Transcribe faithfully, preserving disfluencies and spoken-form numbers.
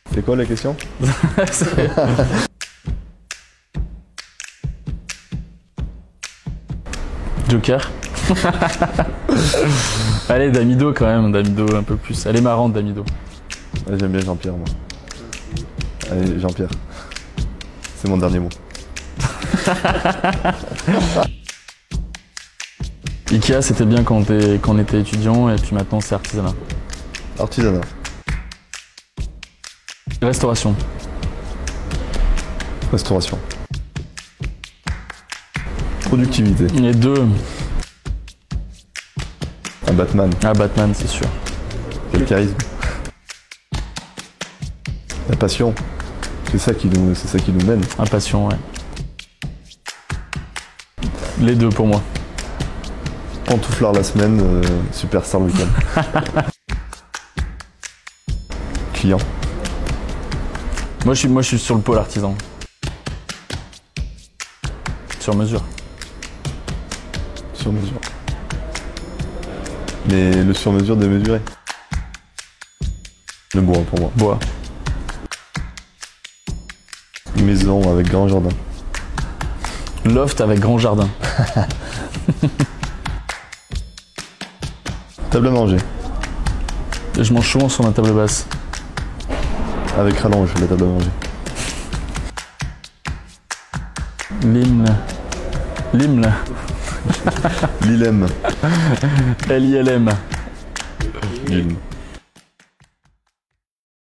C'est quoi la question? Joker. Allez, Damido quand même, Damido un peu plus. Elle est marrante, Damido. Ouais, j'aime bien Jean-Pierre, moi. Allez, Jean-Pierre. C'est mon dernier mot. Ikea, c'était bien quand, quand on était étudiant, et puis maintenant c'est artisanat. Artisanat. Restauration. Restauration. Productivité. Les deux. Un Batman. Ah, Batman, c'est sûr. Quel charisme. La passion. C'est ça qui nous, c'est ça qui nous mène. Impatient, ouais. Les deux pour moi. Pantouflard la semaine, euh, superstar le week-end. Client. Moi je, suis, moi, je suis sur le pôle artisan. Sur mesure. Sur mesure. Mais le sur mesure démesuré. Le bois pour moi. Bois. Maison avec grand jardin. Loft avec grand jardin. Table à manger. Je mange souvent sur ma table basse. Avec rallonge, la table à manger. L'hymne. L'hymne. L'I L M. L I L M. L'I L M.